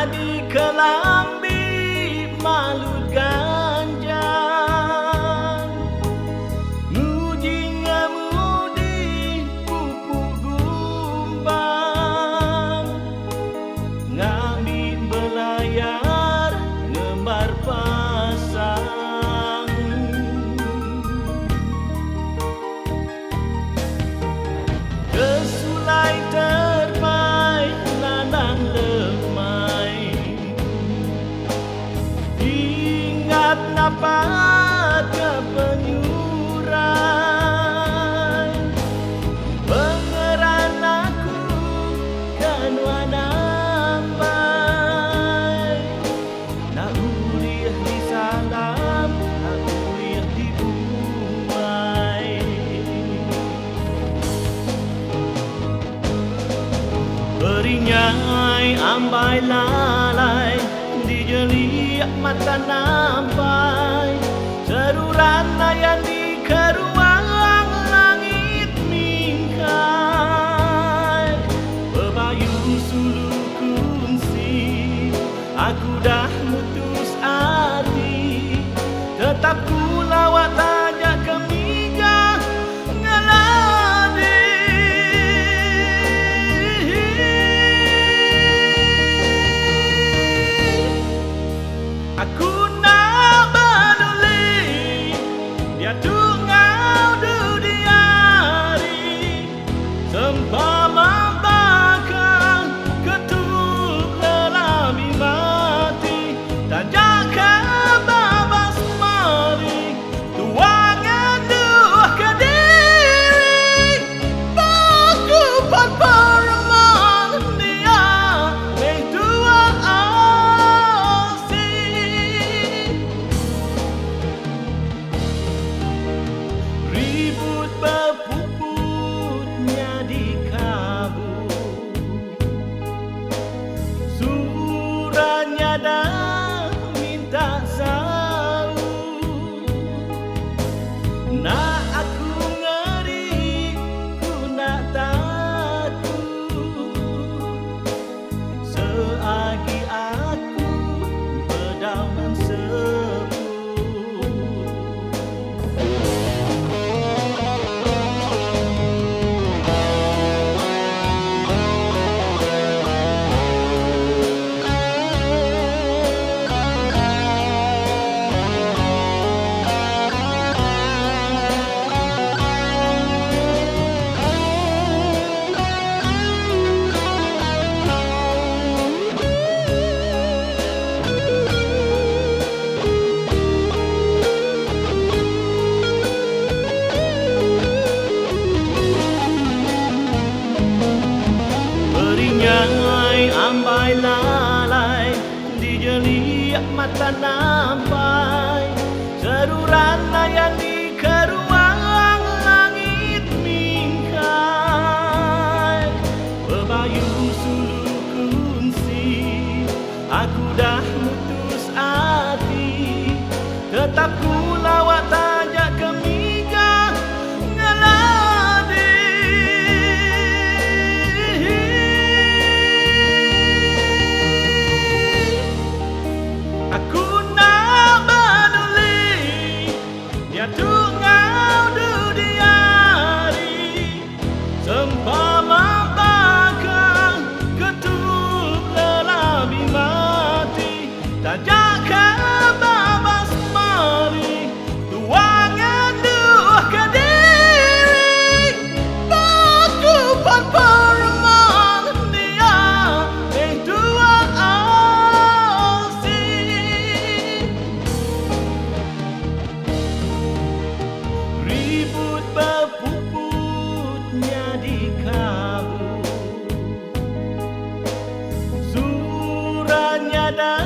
di kelambi malut ganjan, muji ngemudi pupuk gumbang, ngambil belayar ngembar pasang. Kesulai terpai landang lemai, ingat napa kepenyurai, pengeran aku kanua nambai, nak uriah di salam, nak uriah di bumai. Berinyai ambai lalai, dijeliak mata nampai, seruran yang di keruang langit mingkai. Bebayu sulu kunci, aku dah mutus hati, tetap ku lawat tajak ke miga ngeladi. Aku nak peduli, dia tungau dudiari, sempama bakal ketuk lelami mati, dan jaga babas mari, tuangan duah ke diri, bakupan perman dia, tua ribut berpuputnya di kabut, surannya dah minta salut. Nak aku ngeri, ku nak takut, seagi aku berdaunan sepuh. Berinyai ambai lalai, dijeliak mata nampai, seruran yang di keruang langit mingkai. Bebayu sulu kunci, aku dah mutus hati, tetap ku lawat tajak ke miga ngeladi. Aku nak peduli, dia tungau dudiari, sempama bakal ketuk lelami mati, tak jaga babas mari, tuangan duah ke diri, bakupan perman dia, tua ribut berpuputnya di kabut, surannya dah